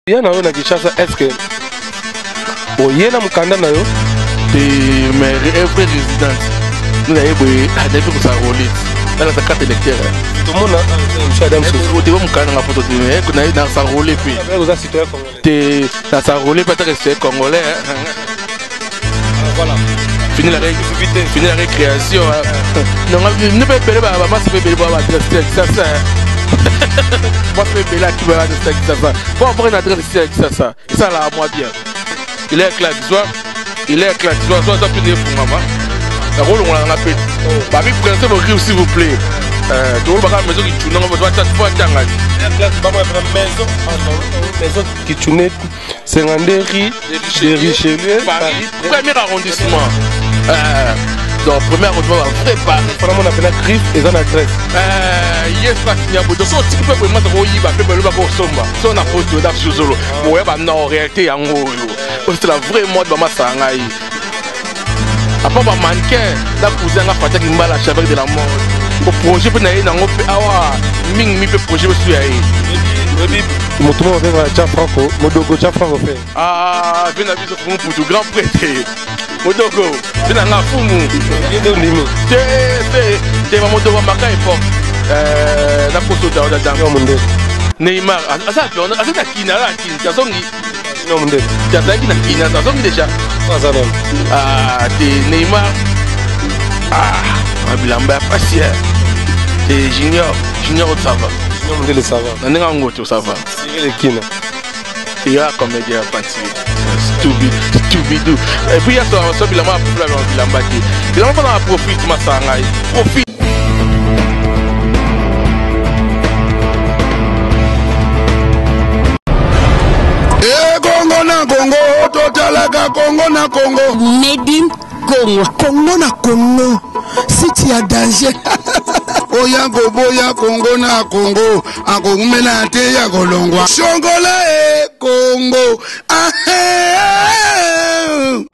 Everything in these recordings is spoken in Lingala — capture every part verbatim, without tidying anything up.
Il y a un Kinshasa, est-ce que il y a un Mukanda na yo et mais every résident nous avons des choses à rouler dans la carte électorale tout le monde a Adam Sou tu vois Mukanda na photo de qu'on a dans sa rouler puis vous avez citoyen congolais t'es dans sa rouler peut-être rester congolais voilà fini la réactivité fini la récréation non ne peut pas bah moi c'est pas bah ça ça moi c'est là qui va rester ça ça pour avoir une adresse ça ça ça là moi bien il est clair tu vois il est clair tu vois soit plus de fou maman la rôle on l'a fait bah oui prenez vos riz s'il vous plaît euh tout le bagage maison qui tourne on va faire fois tanga maison maison qui tourne cinquante riz de Richelieu Paris premier arrondissement euh donc premier arrondissement vrai Paris vraiment on appelle la griffe et dans l'adresse euh yes pas signé pour donc tu peux vraiment te royer ba pe belo ba ko somba so na photo da suzolo bo ya ba na en réalité yango c'est la vraie mode ba masanga yi apa ba mannequin da cousin nga fata ki mbala chavek de la mode au projet pe na yi na ngope awa ming mi pe projet be su ya yi moto mo va cha franco modogo cha franco fait ah vena biso pour pour grand prêtre modogo vena nga fumu ndo ndimi te te te modogo maka époque euh la photo da da yo munde Neymar asa pe on asa ta kina la kina ta songi yo munde ta ta kina kina ta songi déjà ça même ah te Neymar ah bilamba passia te junior junior ça va yo munde le ça va na nga ngoto ça va c'est le kina il y a comédien parti stupid stupid et puis il y a ça ça bilamba pour la bilamba te bilamba pas profite ma sanga profite. Congo, totalaga Congo na Congo. Made in Congo. Congo na Congo. Si tu as danger. Oya boya Congo na Congo. A Congo mena te ya golongwa. Shongola e Congo. Ah eh.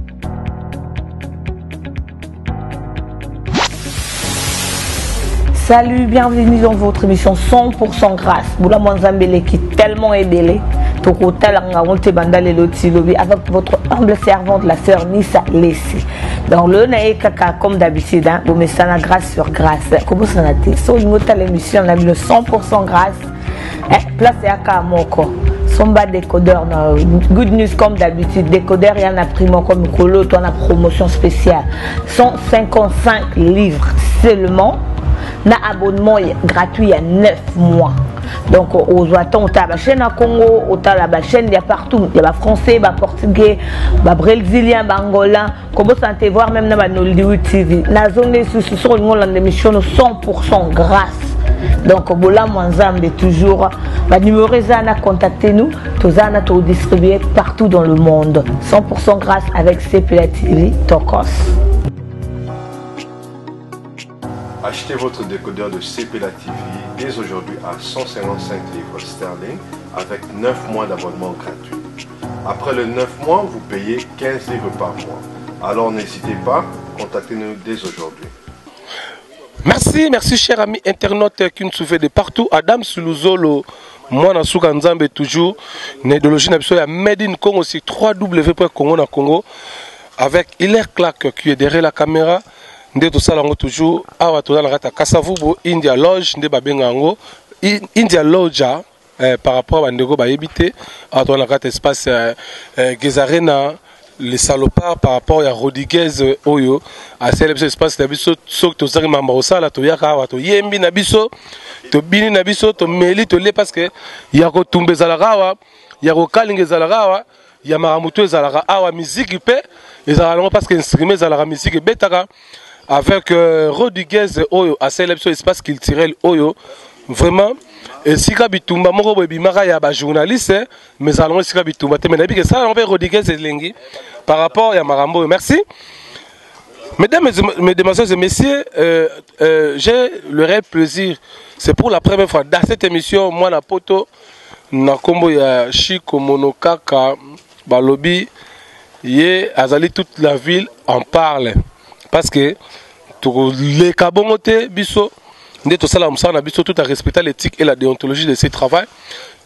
Salut, bienvenue dans votre émission cent pour cent grâce. Boula Mwanzambele qui est tellement ébélé. Avec votre humble servante, la sœur Nissa Lessi. Dans le Nae Kaka, comme d'habitude, vous mettez ça grâce sur grâce. Comment ça n'a été? Sur une autre émission, on a mis le cent pour cent grâce. Place à Kamoko. Somba décodeur, good news comme d'habitude. Décodeur, il y en a primo comme Colo, toi, on a promotion spéciale. cent cinquante-cinq livres seulement. Na abonnement gratuit il y a neuf mois. Donc, aux attentes, on a la chaîne à Congo, on a la chaîne, il y a partout. Il y a le français, le portugais, le brésilien, le angolais. Comment ça te voir même dans la Nollywood T V. La zone est sur une émission cent pour cent grâce. Donc, Bola Mwanzambe toujours. Le numéro Zana, contactez-nous. Tozana, tout distribué partout dans le monde. cent pour cent grâce avec C P L A T V Tokos. Achetez votre décodeur de C P L A T V dès aujourd'hui à cent cinquante-cinq livres sterling avec neuf mois d'abonnement gratuit. Après les neuf mois, vous payez quinze livres par mois. Alors n'hésitez pas, contactez-nous dès aujourd'hui. Merci, merci chers amis internautes qui nous suivent de partout. Adam Suluzolo, moi na Souka Nzambe toujours. Nédologie n'a Made in Congo aussi, w w w point congo na congo avec Hilaire Clark qui est derrière la caméra. Nde to sala ngo toujours awa to na kata Kasavubo India Lodge nde babenga ngo India Lodge eh, par rapport à ndeko ba yebité awa to na kata espace eh, eh, Gezarena les salopards par rapport à Rodriguez oyo a célébrer espace na biso sok to zari mamba osala to yaka awa to yembi na biso to bini na biso to meli to le parce que ya ko tumbeza awa ya ko kalingeza awa ya maramuto ezalaka awa musique pe ezalaka parce que instrument ezalaka musique betaka avec euh, Rodriguez Oyo à célébrer espace culturel Oyo vraiment et si kabitumba moko bebimaka ya ba journaliste mais allons si kabitumba te menabi que ça on va Rodriguez elengi par rapport à Marambo. Merci mesdames et mesdemoiselles et messieurs, euh, euh, j'ai le réel plaisir, c'est pour la première fois dans cette émission moi na poto na kombo ya Chiko Monokaka balobi ye azali toute la ville en parle. Parce que les cabongotés, biso, tout à respecter l'éthique et la déontologie de ce travail.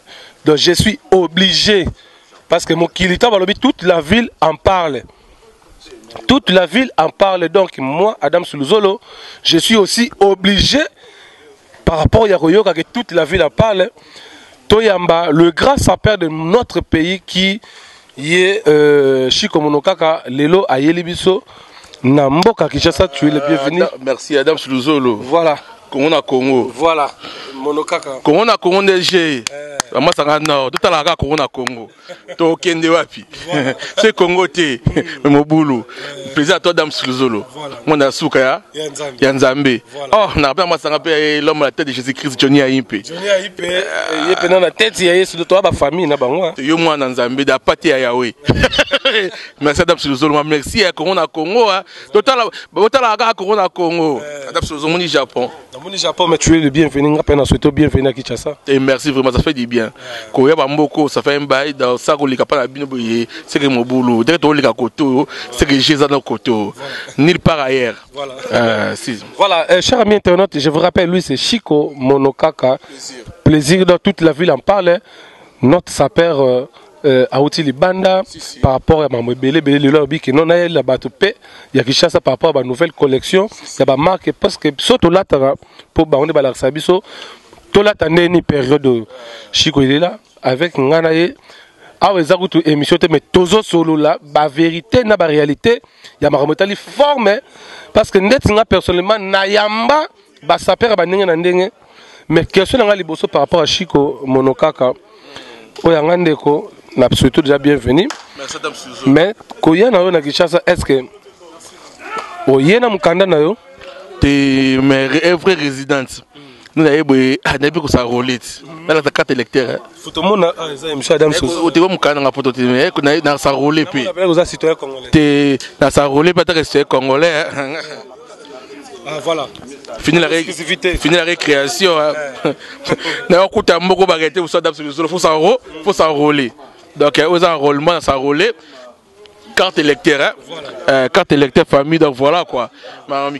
Donc je suis obligé. Parce que mon Kilita Balobi, toute la ville en parle. Toute la ville en parle. Donc moi, Adam Suluzolo, je suis aussi obligé, par rapport à Yaroyoka, que toute la ville en parle. Toyamba, le grand sapeur de notre pays qui est euh, Chiko Monokaka, Lelo Ayelibiso, Namboka Kishasa, tu es le bienvenu. Merci Adam Suluzolo. Voilà. Congo na Congo. Voilà. Monokaka. Congo na Congo D G. Moi ça va non. Tout à l'heure Congo na Congo. To kende wapi. C'est Congo té. Mais mon boulot. Plaisir à toi Adam Suluzolo. Moi na souka ya. Yanzambe. Oh na pas moi ça rappelle l'homme à la tête de Jésus-Christ Johnny Aimpe. Johnny Aimpe. Il est pendant la tête il y a sur toi ba famille na bango. Yo moi na Nzambe da pati ya Yahweh. Merci Adam Suluzolo. Merci à Congo na Congo. Tout à l'heure tout à l'heure Congo na Congo. Adam Suluzolo mon Japon. Mon Japon, mais tu es le bienvenu. On a souhaité bienvenue à Kinshasa. Et merci vraiment, ça fait du bien. Koya Bamboko, ça fait un bail dans ça qu'on les capable de bien c'est que mon boulot. Dès que tu les côté, c'est que j'ai ça dans côté. Nulle part ailleurs. Voilà. Euh, si. Voilà, euh, cher ami internaute, je vous rappelle, lui c'est Chiko Monokaka. Plaisir. Plaisir dans toute la ville en parle. Notre sapeur. Euh, Euh, Aouti Libanda si, si. Par rapport à ma Bélé Bélé le lobby qui non a la batopé il y a quelque chose par rapport à ma nouvelle collection il y a ma marque parce que surtout là pour bah on est balar sabiso tout là t'as une période de Chico il est là avec Nganaye ah ouais ça goûte émission mais tozo solo là ba vérité na ba réalité il y a ma remontali forme parce que net nga personnellement na yamba ba saper ba ndenge na ndenge mais question nga liboso par rapport à Chiko Monokaka oyangande ko na surtout déjà bienvenue. Merci Adam Suzo. Mais koya na yo na Kinshasa est-ce que oyena mukanda na yo te mais vraie résidente. Nous avons eu sa rolette. Dans la carte électeur. Photo mona ça monsieur Adam Suzo. Tu vois mukanda na photo mais na sa rolette puis. Vous êtes citoyen congolais. Te na sa rolette pas rester congolais. Ah voilà. Fini la, ré... Fini la récréation. D'ailleurs, quand tu as beaucoup arrêté, il faut s'enrôler. Donc, aux enrôlements, s'enrôler. Carte électeur, hein? Voilà. euh, carte électeur famille, donc voilà quoi. Non,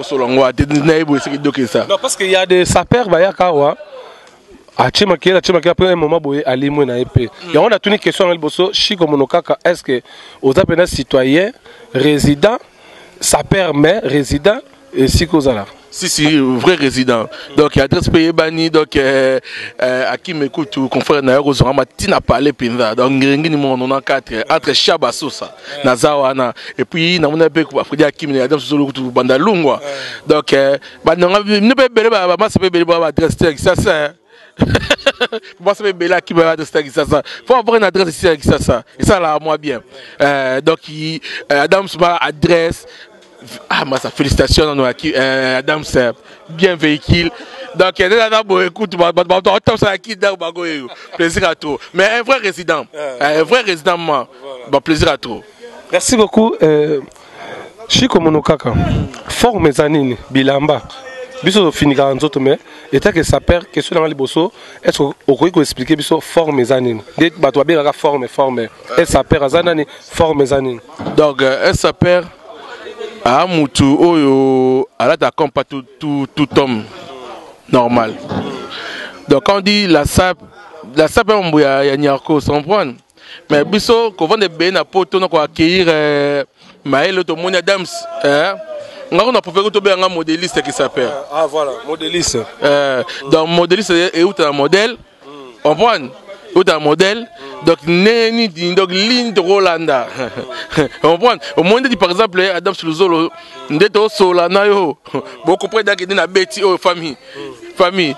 parce qu'il y a des sapeurs, il y a Kawa. À Tchimaki, à Tchimaki, après un moment, il y a une épée. Et on a une question à Elboso, Chiko Monokaka, est-ce que aux appels citoyens, résidents, sapeurs, mais résidents, et si qu'aux alors? Si, si, vrai résident. Donc, il y a adresse payée banni. Donc, euh, euh, à qui m'écoute, tout confrère Naïro Zorama, tu n'as pas les pinza. Donc, on a quatre, entre Chabasosa, Nazawana, et puis, on a peu, après, à qui m'écoute, Adam tout Bandalungwa. Donc, euh, bah, non, ne peut pas, bah, bah, ça peut pas, adresse, ça, ça. Moi, ça fait là qui m'a adressé ça. Il faut avoir une adresse ici avec ça. Et ça, là, moi, bien. Euh, donc, il, euh, Adam m'a adresse. Ah, ma félicitations à euh, Adam, c'est bien véhicule. Donc, il y a des écoute, plaisir à toi. Mais un vrai résident, un vrai résident, moi, bon, plaisir à toi. Merci beaucoup. Euh, Chiko Monokaka, fort mes années, Bilamba. Biso finira en autres, mais étant que ça perd, question dans les bossos, est-ce que vous pouvez expliquer biso fort mes années? Dès que tu as bien forme, forme, et ça perd à Zanani, fort mes années. Donc, elle s'appelle. Ah, Moutou, Oyo, elle a pas tout, tout, tout homme normal. Donc, quand on dit la sape, la sape, il y a Nyarko, sans prendre. Mais, biso, quand on est bien à Poto, on va accueillir Maël, tout le monde, Adams. On a préféré trouver un modéliste qui s'appelle. Ah, voilà, modéliste. Donc, modéliste, et où tu as un modèle? On prend. Où tu as un modèle? Donc, Neni, donc, ligne de Rolanda. On prend. Au moins, par exemple, Adam Suluzolo, Ndeto Solana, beaucoup près d'Agédé, na Betty, oh, famille. Famille.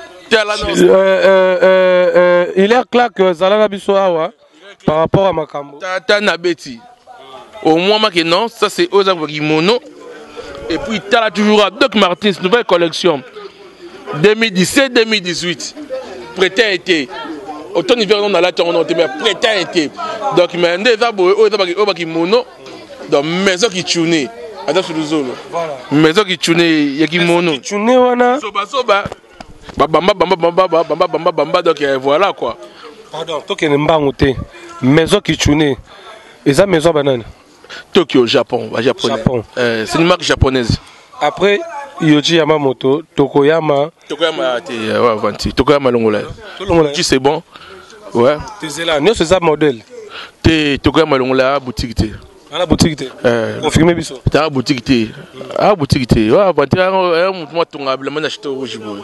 Il est clair que Zalana Bissoa, par rapport à Makambo. Tata na Betty. Au moins, non, ça c'est Ozak Mono. Et puis, tu as toujours Doc Martins, nouvelle collection. deux mille dix-sept deux mille dix-huit. Prêté à été. Autant hiver on a la tour on a mais prêté à été. Donc mais ndé ça boy o ça ba ki mono donc maison qui tune. Adam Suluzolo. Voilà. Maison qui tune ya ki mono. Tune wana. Soba soba. Bamba bamba bamba bamba bamba bamba donc voilà quoi. Pardon, to ke mbango te. Maison qui tune. Et ça maison banane. Tokyo, Japon, japonais. Japon. Euh, c'est une marque japonaise. Après Yoji Yamamoto, Tokoyama. Tokoyama, ouais, Vanti. Tokoyama Longola. Tu sais bon. Ouais. Tu es là, nous c'est ça modèle. Tu tu connais malon la boutique té. À la boutique té. Euh. Confirmé biso. Tu as boutique té. Ah boutique té. Ouais, bah tu as un moi ton ablement acheter rouge boy.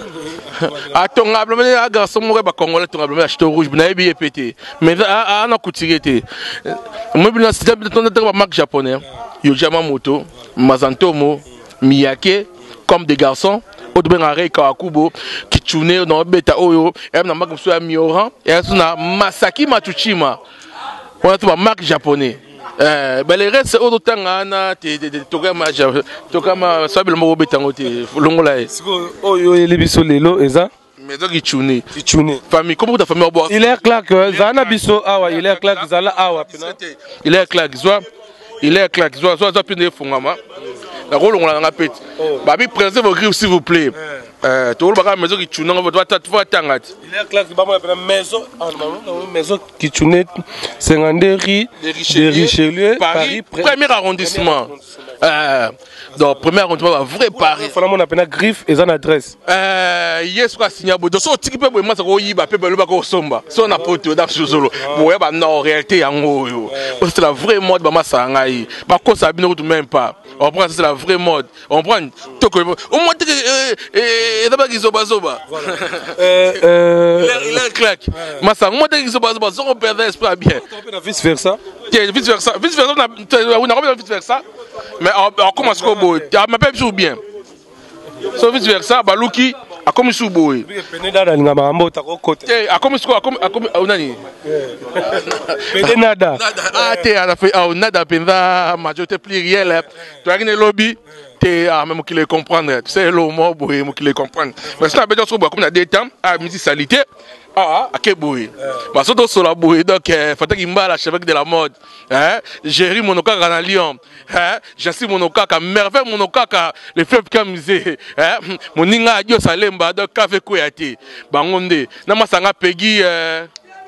Ah ton ablement un garçon moi ba congolais ton ablement acheter rouge na bien pété. Mais ah na couture té. Moi bien c'est ton ton marque japonais. Yojama Moto, Mazantomo, Miyake comme des garçons. Odbenare Kawakubo qui tourne dans beta oyo et na marque so Mioran et na Masaki Matsushima. On a une marque japonais. Euh ben les restes c'est autant na te te tokama tokama sabel mo betango te longola. Siko oyo elebiso lelo eza Mais donc il tourne. il tourne. Famille comment ta famille boire. Il est clair que zana biso awa il est clair que zala awa pena. Il est clair soit il est clair soit soit soit pine fungama. La rôle on l'a pète. Bah bi présentez vos griffes s'il vous plaît. Euh tout le bagage maison qui tourne on va va tangat. Il est clair que ba mo maison en maison qui tourne cinquante-deux rue de Richelieu Paris premier arrondissement. Euh donc premier arrondissement vrai Paris. Faut on appelle griffe et son adresse. Euh yes quoi signer bodo so tiki pe boy moi ça ko yiba pe belo ba ko somba. So na poto dans ce solo. Boy ba na réalité yango yo. C'est la vraie mode ba masa ngai. Ba ko ça bino tout même pas. On prend c'est la vraie mode. On prend toko au moins et d'abord ils zoba zoba. Euh euh il est claque. Masa moi ils zoba zoba so on perd espoir bien. Vice versa. Vice versa. Vice versa on a vice versa. Mais on commence comme boy. Tu m'appelles sous bien. So vice versa baluki a comme sous boy. Peneda nga mambo ta ko côté. Eh a comme sous a comme a comme nani. Peneda. Ah te a fait a nada penza majorité plurielle. Tu as une lobby te a même qui les comprendre. Tu sais le mot boy qui les comprendre. Mais ça besoin sur boy comme na deux temps à municipalité. Ah, à quel bruit? Bah, surtout sur la bruit, donc, il faut qu'il m'aille à cheveux de la mode. Hein? J'ai mon oka à Lyon. Hein? J'ai mon oka à merveille, mon oka à les fleuves musée. Hein? Mon ninga à Dieu Salemba, donc, café Kouyati. Bangonde. Nama sanga Peggy, euh,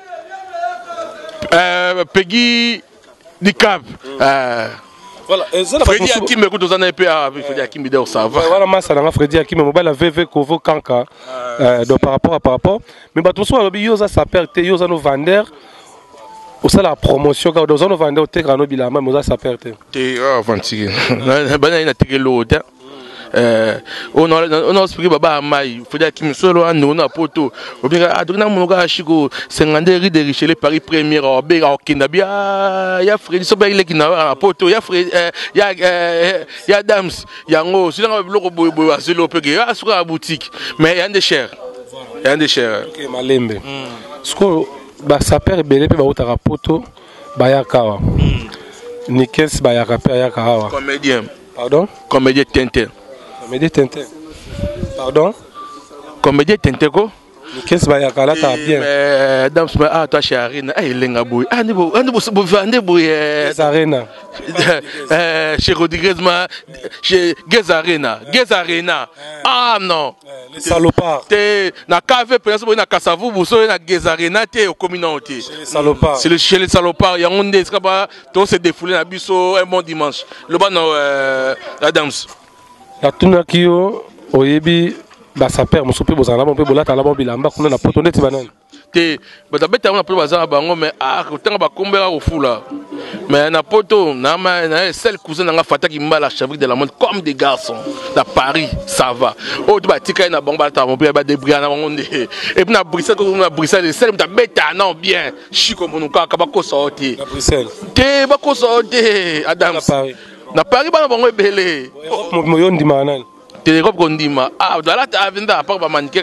euh, Peggy Dicap. Euh, Voilà, Freddy Hakim me coûte aux années P A, Freddy Hakim me dit ça va. Voilà, moi ça n'a Freddy Hakim me mobile V V Kovo Kanka. Donc par rapport à par rapport, mais bah tout ça le bio ça ça perd, yo ça nous vendeur. Ou ça la promotion quand nous nous vendeur te grano bilama, mais ça ça perd. Te ah vantique. Bana ina teke l'autre. Euh, on a on a expliqué baba mai Freddy Hakim solo anu na poto. Obinga adona monoga shiko cinquante rue de Richelieu Paris première obega okenda bia ya Freddy so ba ile kina na poto ya Freddy ya ya Dams yango sila biloko boy boy asilo pege asuka boutique mais ya des cher. Ya des cher. OK malembe. Sko ba ça perd belé pe ba utaka poto ba ya kawa. Ni kes ba ya kapé ya kawa. Comédien. Pardon? Comédien Tintin. Comédien Tintin. Pardon? Comédien Tintin ko? Qu'est-ce que tu as fait bien? Madame, ah, toi, chez Arena, ah, il est un boy. Ah, il est un boy. Arena. Chez Rodriguez, chez Gez Arena. Gez Arena. Ah, non. Les salopards. Tu na cave, pour l'instant, na Kassavou, vous savez, na Gez Arena, tu es au communauté. Chez les salopards. C'est chez les salopards. Il y a un des scabas, tout se défoulé, na biso, un bon dimanche. Le ban, Adams. La Tunakio, Oyebi. Bah ça perd mon souper aux alabons pe bolata alabons bilamba kuna na poto neti banane te bata beta na poto bazana bango mais ah tanga ba kombela au fula mais na poto na ma na seul cousin nga fata ki mbala chavik de la monde comme des garçons na Paris ça va oh tu ba tika na bango balata mon pe ba débrouiller na bango et puis na Bruxelles comme na Bruxelles seul beta beta non bien chiko monuka ka ba ko sorti na Bruxelles te ba ko sorti Adam na Paris na Paris ba bango belé mo yo ndima nani Télécope Kondima. Ah, dans la table, à part mannequin,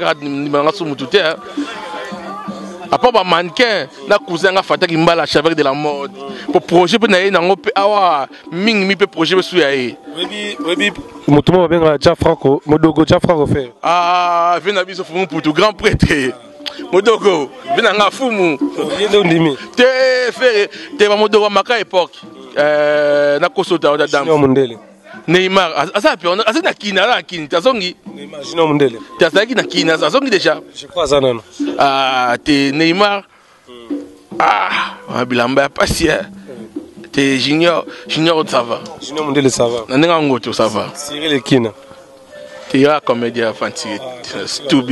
à part mannequin, la cousin a fait un mal à chaque de la mode. Pour projet, pour n'aller dans le ah, ming mi peut projet sur aïe. Oui, oui, moto bien déjà Franco, modogo déjà Franco fait. Ah, viens à biso fumu pour tout grand prêtre. Modogo, viens à fumu. Il est ondimi. T'es fait, t'es va modogo maka époque. Euh, na kosota da dame. Neymar, asa pe on asa na kina la kina tazongi. Neymar, jino mundele. Tazaki na kina tazongi déjà. Je crois ça non. Ah, t'es Neymar. Ah, on bilamba patient. T'es junior, junior ça va. Junior mundele ça va. Na nga ngoto ça va. Cyril Ekina. T'es un comédien fantastique. Stupide.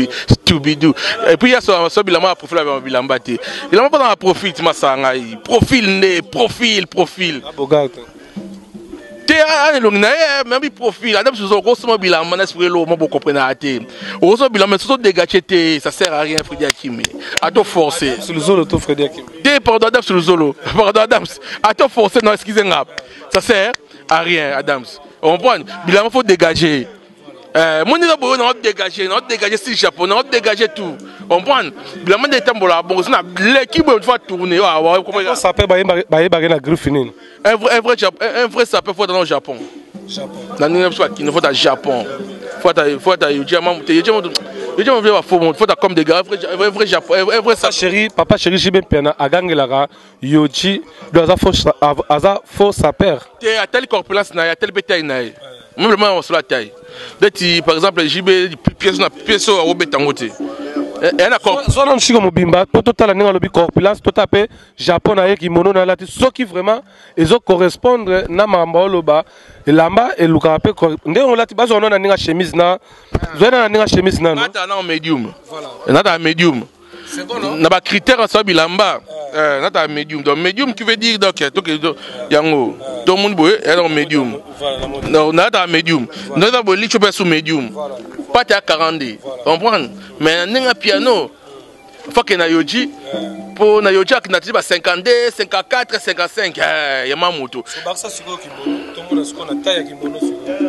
tout bidou. Et puis il y a ce bilan à profil avec bilan bâti. Il a pas un profil ma sangai. Profil né, profil, profil. Te a long na même profil. Adam sur un gros bilan man esprit lo mo comprendre até. O so bilan mais surtout dégager te ça sert à rien Freddy Akimi. À te forcer. Sur le zolo to Freddy Akimi. Te pardon Adam sur le zolo. Pardon Adam. À te forcer non excusez-moi. Ça sert à rien Adams. On prend bilan il faut dégager. Euh, mon niveau on a dégagé, on a dégagé si japonais, on a dégagé tout. On prend bilan de temps là, bon, ça l'équipe va tourner. Comment ça peut bailler bailler bailler la griffe fine. Un vrai un vrai un vrai ça peut faut dans le Japon. Japon. Dans nous soit qu'il faut dans Japon. Faut dans faut dans diamant, diamant. Diamant veut faut faut comme des gars vrai vrai Japon, un vrai ça chéri, papa chéri Jibé Piana agangelara Yoji doit avoir aza faux sa père. T'es à telle corpulence na, à telle bétail na. Même le moment on se la taille. Par exemple, J B, pièce na pièce au Robetangote. Et un accord. Soit on chie comme bimba, tout total n'enga lobby corpulence, tout tapé Japon na yeki mono na lati, ce qui vraiment ils ont correspondre na mamba loba et lamba et luka apé. Ndé on lati base on a n'enga chemise na, zoé na n'enga chemise na. Nata na medium. Nata medium. C'est bon non? Na ba critère ça bilamba. Euh, nata medium. Donc medium qui veut dire donc donc yango. Tout le monde boit est en medium. Non, nata medium. Nata boit licho sous medium. Pas à quarante. Comprendre? Mais n'enga piano. Faut que na yoji pour na yoji qui na tiba cinquante-deux, cinquante-quatre, cinquante-cinq. Eh, yama moto. C'est Barça siko kimono. Tout le monde a ce qu'on a taille kimono.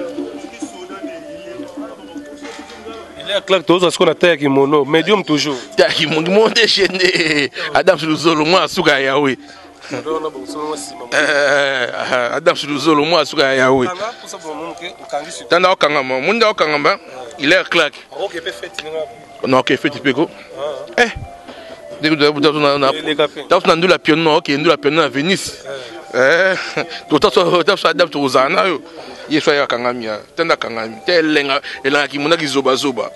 Claque tous à ce qu'on a taille kimono, médium toujours. Taille kimono, mon déchaîné. Adam Suluzolo, moi, Suga Yahweh. Adam Suluzolo, moi, Suga Yahweh. Tanda Okangama, Munda Okangama, il est claque. Non, ok, fait tu peux go. Eh, dès que tu as la piano, ok, nous la piano à Venise. Eh, tout à fait, Adam Tuzana. Il soit Kangamia, Tanda Kangami, tel lenga, et là qui m'a dit zoba zoba.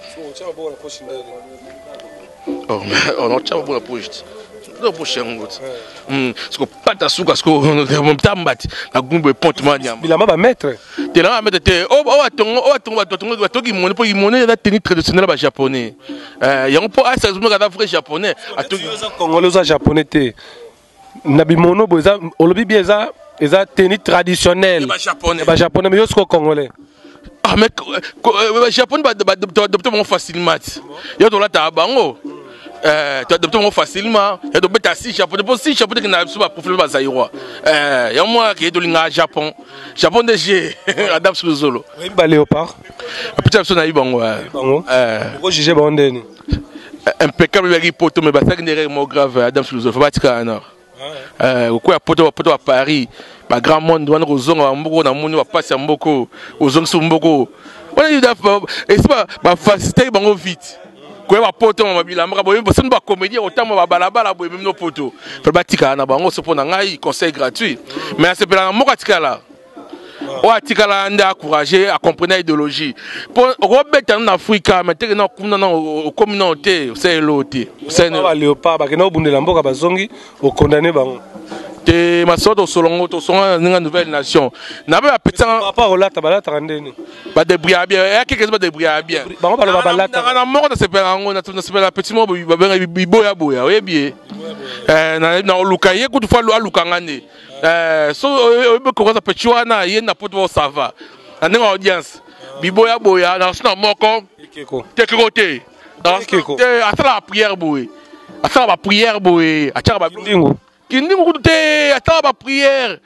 Oh, mais on a tchao pour la poche. La poche en route. Hum, ce que pas ta souka, ce que on tambat, la gumbe ponte mania. Il a ma maître. T'es là, mais t'es oh oh attends oh attends attends attends qui monnaie pour y monnaie la tenue traditionnelle bas japonais. Euh, y a un peu à ça je me regarde vrai japonais. Attends, congolais japonais té. Nabimono boza, olobi bieza. Ils ont tenue traditionnelle. Les japonais. Les japonais, mais ils sont congolais. Ah, mais les japonais adoptent mon facilement. Ils ont là bango. Tu adoptes mon facilement. Ils ont bêta si japonais. Pour si japonais qui n'a pas profil de zaïrois. Il y a moi qui est de l'Inga Japon. Japon de G. Adam Suluzolo. Oui, bah léopard. Peut-être que c'est bango. Bango. Pourquoi juger bandeni? Impeccable avec poto, mais c'est une erreur moins grave. Adam Suluzolo. Faut pas dire qu'il y a Euh, quoi poto poto à Paris, ma grand monde doit nous zonga mboko na moni va passer mboko, aux zongs sur mboko. On a dit et c'est pas ma facilité bango vite. Quoi va poto ma bila mra boye parce que ba comédie autant ma balabala boye même nos poto. Faut batika na bango se pona ngai conseil gratuit. Mais c'est pour la moka tikala. O atikala nda encourager à comprendre l'idéologie. Pour remettre en Afrique, mettre dans la communauté, c'est l'autre. C'est le léopard, parce que nous avons mboka bazongi au condamné bango. Te ma sorte au solongo, au solongo d'une nouvelle nation. N'avait pas petit. Par rapport au lata, balata rendez-nous. Ba débrouiller bien, il y a quelque chose de débrouiller bien. Bango ba balata. Na na mort de se faire en on a se faire petit mot biboya boya, oui bien. Euh na na lukaye coup de fois lo lukangane. Euh so be ko za petit wana ye na poto ça va. Na audience. Biboya boya na sna moko. Tekeko te. Tekeko. Te atala prière boy. Atala prière boy. Atala ba ndingo. Kindi mu te atala ba prière.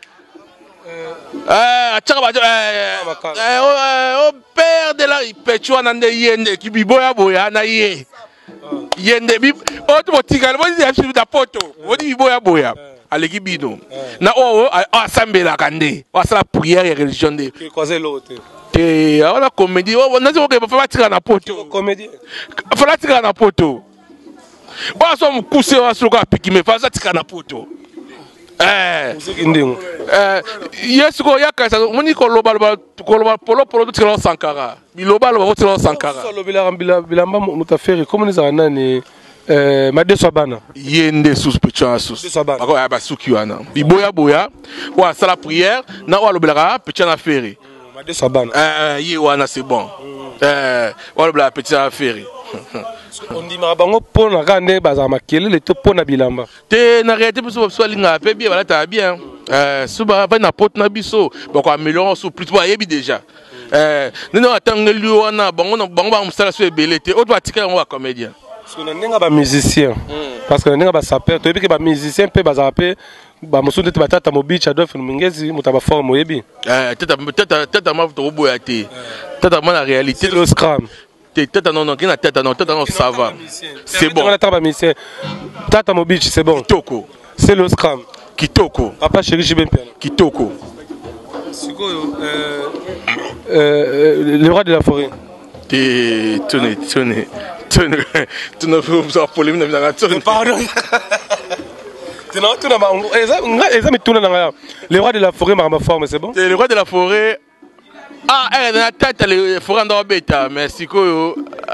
Euh atala ba euh au père de la petcho na nde yende ki biboya boya na ye. Yende bi o to botika bo di afsi da poto. O di biboya boya. Aleki bino. Na o assemblée kande. O sala prière et religion de. Ki cause l'autre. Te ala comédie o na zo ke fa tika na poto. Comédie. Fa tika na poto. Ba so mkuse wa soka piki me fa tika na poto. Eh. Ndingo. Eh yesu ko yakasa moni ko loba loba ko loba polo polo tira Sankara. Bi loba loba tira Sankara. So lobila bila bilamba mutaferi comme ni za nani eh madeso bana. Yende sous pecha sous. Bako ya ba suki wana. Bi boya boya wa sala prière na wa lobela pecha na feri. Madeso bana. Eh ye wana c'est bon. Eh wa lobela pecha na feri. On dit bango pour na gande bazar makele le to pour na bilamba. Te na réalité biso so linga pe bien voilà ta bien. Euh suba ba na pot na biso ba ko améliorer so plus ba yebi déjà. Euh nous attendre lui wana bango bango ba musala so ebele te autre batika on va comédien. Parce que na ba musicien. Parce que na ba sapeur to yebi ke ba musicien pe bazar pe ba musunde te batata mobicha do funu mingezi mutaba forme yebi. Euh tata tata tata ma to boya te. Tata ma la réalité le scrum. Tata non non qui na tata non tata non ça va. C'est bon. Tata Mobich c'est bon. Kitoko. C'est le scrum. Kitoko. Papa chéri Jibempiano. Kitoko. Euh, euh, le roi de la forêt. T'es tenez tenez tenez tu ne peux pas polémique dans la tenue. Pardon. Tu n'as tout d'abord. Le roi de la forêt m'a forme c'est bon. Le roi de la forêt. Ah, elle est dans la tête, les forêts en bêta, mais si quoi,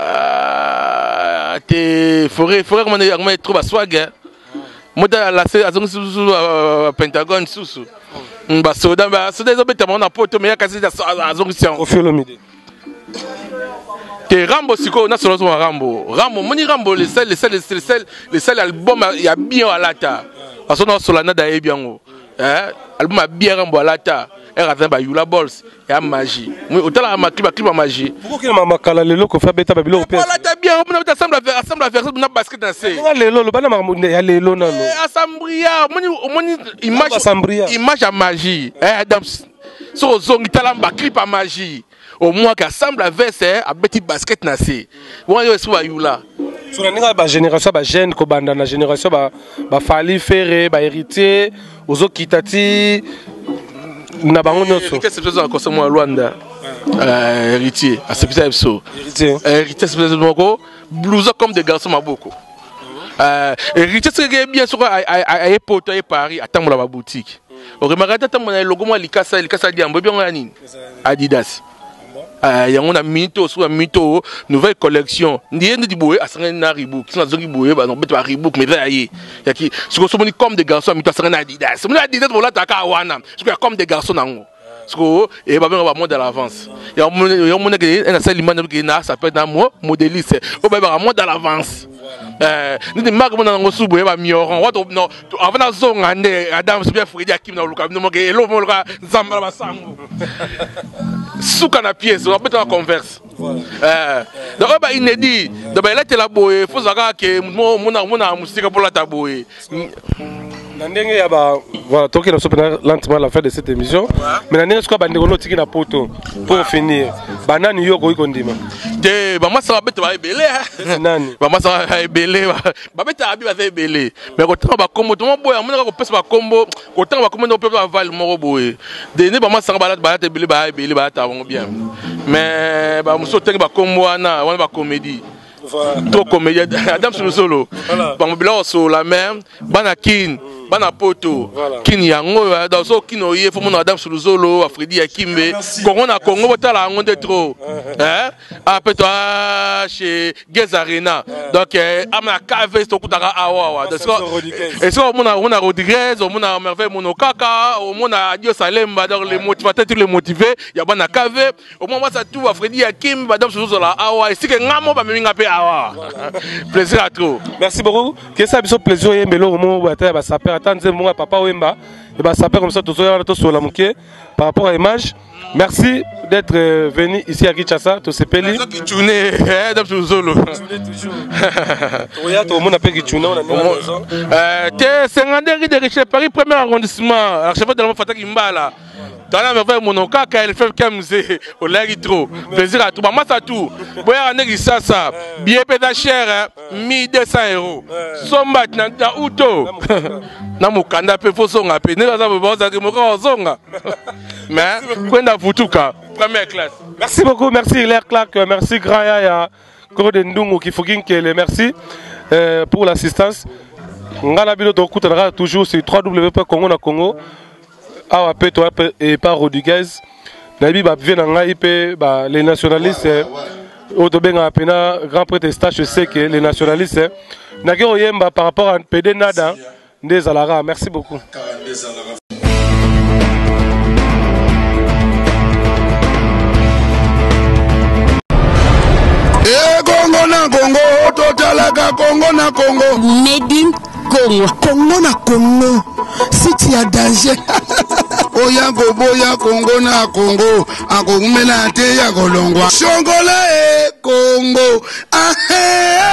tes forêts, forêts, comment on trouve à swag. Moi, la saison sous Pentagone sous. Bah, soda, bah, soda, ils ont on a pote, mais il y a quasi la saison. Au fil midi. Tes Rambo, si quoi, on a solo son Rambo. Rambo, moni Rambo, les seuls, les seuls, les seuls, les seuls albums, il y a bien à la ta. Parce qu'on a sur la nada et bien haut. Hein, album a bien Rambo à la ta. Elle a fait Yula Balls et à magie. Autant la clip clip à magie. Pourquoi qu'il m'a makala le loco fait bêta babilo au père. Voilà, t'as bien, on a assemblé à faire assemble à faire ça basket danser. Le lolo, bana marmoune, il y a le lolo non. Assembria, moni image image à magie. Eh Adam so zong talamba clip à magie. Au moins qu'assemble à verser à petit basket danser. Bon yo soit Yula. Sur la ba génération ba jeune ko banda na génération ba ba fali ferré ba héritier ozo kitati na bango nyonso héritier c'est peut-être encore moi Rwanda euh héritier à ce que ça héritier héritier c'est peut-être blouson comme des garçons maboko euh héritier c'est bien sûr à à époque à Paris à tambola ba boutique au remarquer tant mon logo moi likasa likasa diambo bien on nini Adidas euh y a on a mito sur mito nouvelle collection ndiende di boye asanga na Reebok sina zongi boye ba non beto Reebok mais ayi ya ki siko so moni comme des garçons mito asanga na Adidas moni Adidas voilà ta ka wana siko comme des garçons nango siko et ba ben ba monde à l'avance ya on ya on que na seul image que na ça peut être moi modéliste o ba ba monde à l'avance euh ni de marque mon nango su boye ba mioron wa to no avant na zonga nde Adam bien Fredi akim na luka no ke elo mo luka zamba ba sango souka na pièce on peut en converse euh donc ba inédit donc ba là te la boye faut zaka que mo mona mona musique pour la taboye ndenge ya ba voilà toki na sopena lentement la fin de cette émission mais ndenge ce ko ba ndeko no tiki na poto pour finir banani yo ko ikondima de ba masa ba beta ba ebele nani ba masa ba ebele ba beta abi ba ebele mais ko tanga ba kombo to mo boya mona ko pesa ba kombo ko tanga ba kombo no pesa ba val mo boye de ne ba masa ba ba ebele ba ebele ba ta bon bien mais ba muso tanga ba kombo wana wana ba comédie trop comédie Adam solo ba mo bila so la même banakin bana poto kini yango dans so kino ye fo mon Adam Suluzolo a Fredi Akimbe Congo na Congo botala ngo de trop hein après toi chez Gez Arena donc amna cave to kutaka awa donc et so mon on a Rodriguez on a merveille mon kaka on a Dio Salemba donc les motivateurs tous les motivés ya bana cave au moment ça tout a Fredi Akimbe Adam Suluzolo awa et si que ngamo ba minga pe awa plaisir à trop merci beaucoup que ça biso plaisir yembelo au moment où ba saper attendre mon papa Wemba et bah ça fait comme ça tout sur la mouké par rapport à l'image. Merci d'être venu ici à Kinshasa, tout c'est peli. Tu n'es pas toujours. Tout le monde appelle Kichune. Euh, t'es cinquantaine de Richard Paris premier arrondissement. Archevêque de la Fata Kimbala. Dans la merveille mon cas quand elle fait comme c'est au lagi trop. Plaisir à tout. Maman ça tout. Boya negi ça ça. Bien péta cher mille deux cents euros. Sombat na na uto. Na mukanda pe fo songa pe. Ne za bo za ke moko songa. Mais kwenda futuka première classe. Merci beaucoup, merci Hilaire Clark, merci Grand Yaya, Kode Ndungu Kifukinkele, merci euh, pour l'assistance. Ngala bilo to kutana toujours sur w w w point congo na congo. Awa pe to et pas Rodriguez. Nabi ba vient na ngai pe ba les nationalistes au tobenga pena grand prêtre Stache, je sais que les nationalistes na ke oyemba par rapport à P D Nada des Alara. Merci beaucoup. Eh, Congo na na Congo, totalaka Congo na Congo. Made in Congo. Congo na Congo. Si tu as danger. Oya boya Congo na Congo. Ako kumena te ya kolongwa. Shongola e Congo. Ah